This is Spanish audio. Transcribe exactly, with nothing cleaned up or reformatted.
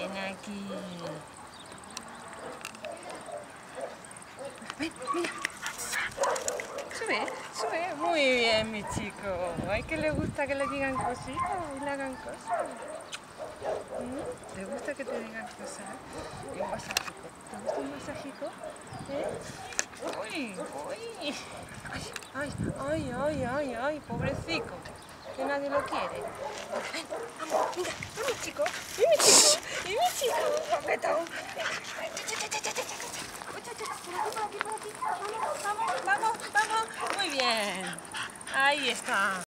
Ven aquí. Ven, mira. Sube, sube. Muy bien, mi chico. Ay, que le gusta que le digan cositas y le hagan cosas. ¿Mm? ¿Te gusta que te digan cosas? Y un masajico. ¿Te gusta un masajico? ¿Eh? Uy, uy. Ay, ay, ay, ay, ay, ay, pobrecito. Que nadie lo quiere. Ven, vamos, venga, ven mi chico, ven mi chico, ven mi chico, guapetón. Vamos, vamos, vamos, vamos. Muy bien. Ahí está.